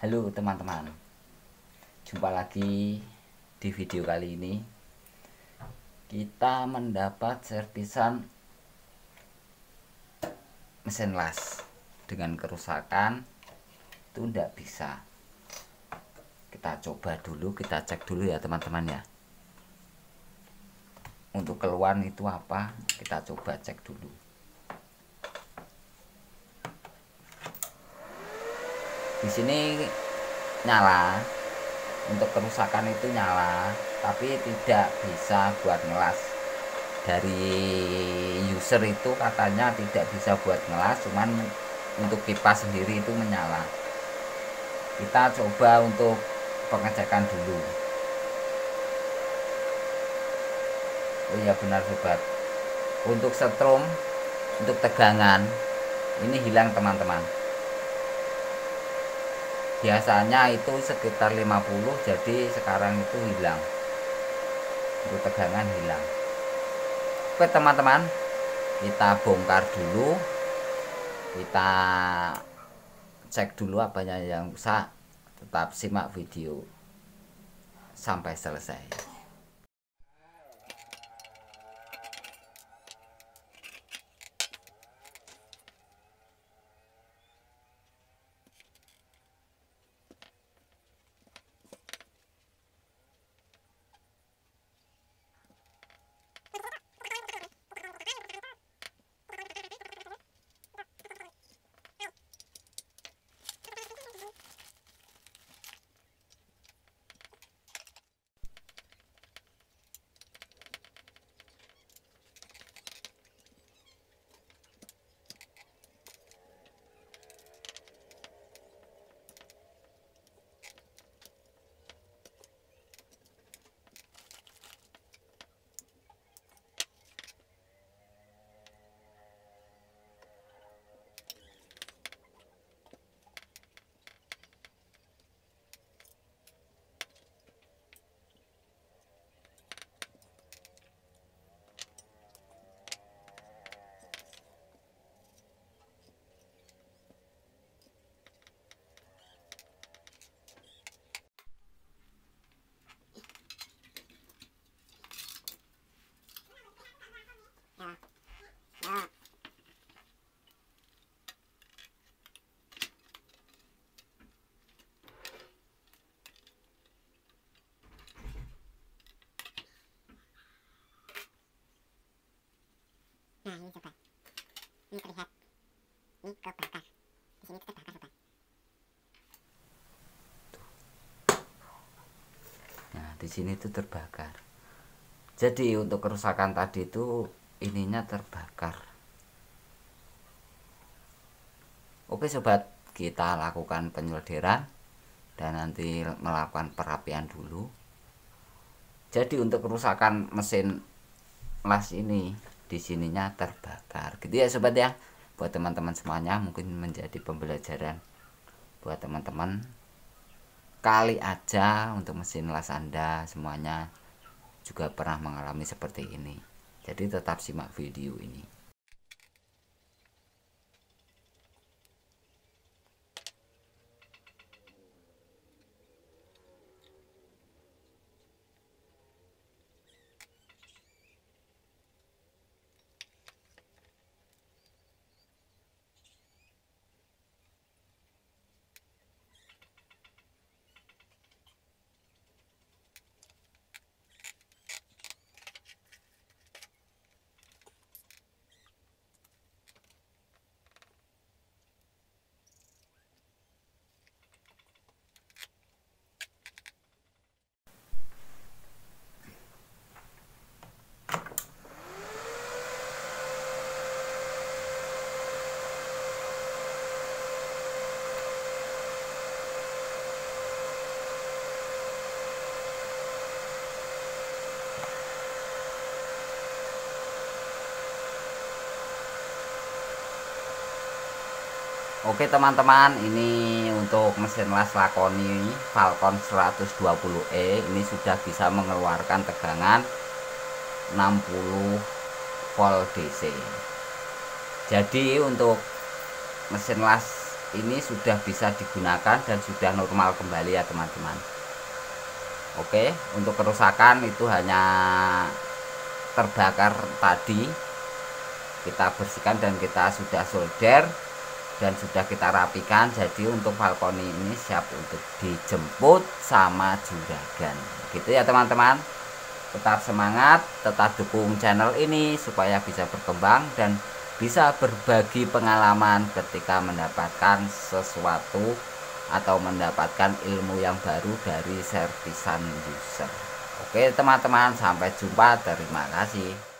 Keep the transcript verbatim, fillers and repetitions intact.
Halo teman-teman, jumpa lagi di video kali ini. Kita mendapat servisan mesin las dengan kerusakan itu tidak bisa. Kita coba dulu, kita cek dulu ya teman-teman ya. Untuk keluhan itu apa, kita coba cek dulu. Di sini nyala, untuk kerusakan itu nyala, tapi tidak bisa buat ngelas. Dari user itu katanya tidak bisa buat ngelas, cuman untuk kipas sendiri itu menyala. Kita coba untuk pengecekan dulu. Oh iya benar sobat, untuk setrum, untuk tegangan ini hilang teman-teman. Biasanya itu sekitar lima puluh, jadi sekarang itu hilang. Untuk tegangan hilang. Oke teman-teman, kita bongkar dulu, kita cek dulu apanya yang rusak. Tetap simak video sampai selesai. Nah ini coba, ini terlihat, ini kebakar, di sini terbakar sobat. Nah di sini itu terbakar. Jadi untuk kerusakan tadi itu ininya terbakar. Oke sobat, kita lakukan penyolderan dan nanti melakukan perapian dulu. Jadi untuk kerusakan mesin las ini di sininya terbakar gitu ya sobat ya. Buat teman-teman semuanya mungkin menjadi pembelajaran buat teman-teman. Kali aja untuk mesin las Anda semuanya juga pernah mengalami seperti ini. Jadi tetap simak video ini. Oke teman-teman, ini untuk mesin las Lakoni Falcon seratus dua puluh E ini sudah bisa mengeluarkan tegangan enam puluh volt D C. Jadi untuk mesin las ini sudah bisa digunakan dan sudah normal kembali ya teman-teman. Oke, untuk kerusakan itu hanya terbakar tadi, kita bersihkan dan kita sudah solder dan sudah kita rapikan. Jadi untuk balkoni ini siap untuk dijemput sama juragan gitu ya teman-teman. Tetap semangat, tetap dukung channel ini supaya bisa berkembang dan bisa berbagi pengalaman ketika mendapatkan sesuatu atau mendapatkan ilmu yang baru dari servisan user. Oke teman-teman, sampai jumpa, terima kasih.